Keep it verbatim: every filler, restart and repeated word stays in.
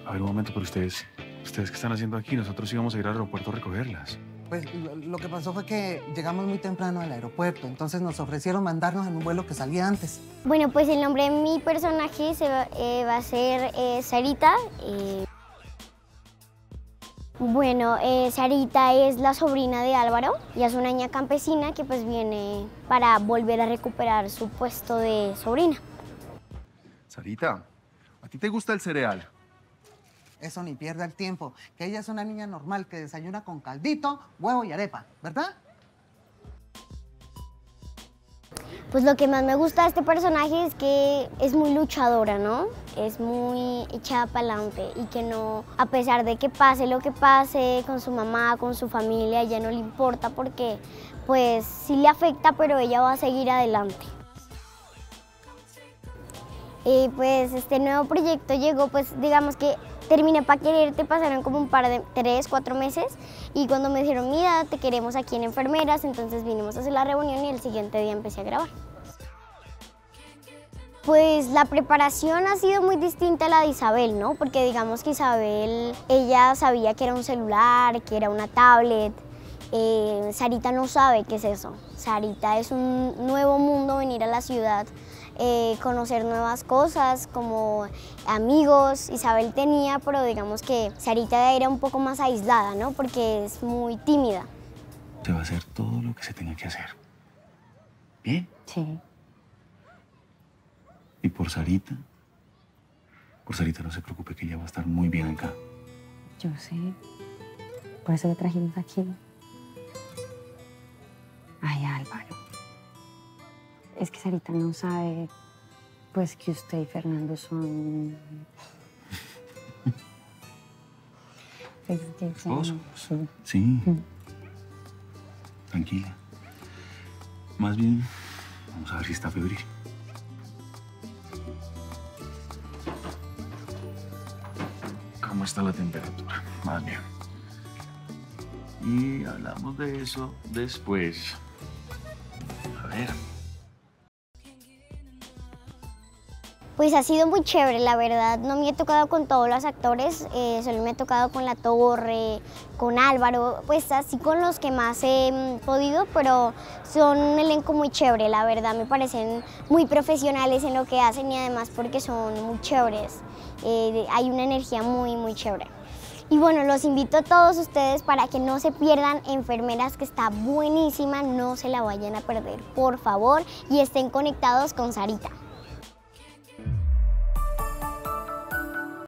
A ver, un momento, pero ustedes, ¿ustedes qué están haciendo aquí? Nosotros íbamos a ir al aeropuerto a recogerlas. Pues lo, lo que pasó fue que llegamos muy temprano al aeropuerto, entonces nos ofrecieron mandarnos en un vuelo que salía antes. Bueno, pues el nombre de mi personaje se va, eh, va a ser eh, Sarita. Eh, bueno, eh, Sarita es la sobrina de Álvaro y es una niña campesina que pues viene para volver a recuperar su puesto de sobrina. Sarita, ¿a ti te gusta el cereal? Eso ni pierda el tiempo, que ella es una niña normal que desayuna con caldito, huevo y arepa, ¿verdad? Pues lo que más me gusta de este personaje es que es muy luchadora, ¿no? Es muy echada para adelante y que no, a pesar de que pase lo que pase con su mamá, con su familia, a ella no le importa porque pues sí le afecta, pero ella va a seguir adelante. Y pues este nuevo proyecto llegó, pues digamos que terminé Pa' Quererte, pasaron como un par de tres, cuatro meses y cuando me dijeron, mira, te queremos aquí en Enfermeras, entonces vinimos a hacer la reunión y el siguiente día empecé a grabar. Pues la preparación ha sido muy distinta a la de Isabel, ¿no? Porque digamos que Isabel, ella sabía que era un celular, que era una tablet. Eh, Sarita no sabe qué es eso. Sarita es un nuevo mundo, venir a la ciudad, eh, conocer nuevas cosas, como amigos. Isabel tenía, pero digamos que Sarita era un poco más aislada, ¿no? Porque es muy tímida. Se va a hacer todo lo que se tenga que hacer. ¿Bien? Sí. Y por Sarita, por Sarita no se preocupe que ella va a estar muy bien acá. Yo sé. Por eso lo trajimos aquí. Ay, Álvaro. Es que Sarita no sabe, pues, que usted y Fernando son... Es que sí. ¿Esposos? Sí. Sí. Mm. Tranquila. Más bien, vamos a ver si está febril. ¿Cómo está la temperatura? Más bien. Y hablamos de eso después. A ver. Pues ha sido muy chévere, la verdad. No me he tocado con todos los actores, eh, solo me he tocado con La Torre, con Álvaro, pues así con los que más he mm, podido, pero son un elenco muy chévere, la verdad. Me parecen muy profesionales en lo que hacen y además porque son muy chéveres. Eh, hay una energía muy, muy chévere. Y bueno, los invito a todos ustedes para que no se pierdan Enfermeras, que está buenísima, no se la vayan a perder, por favor, y estén conectados con Sarita.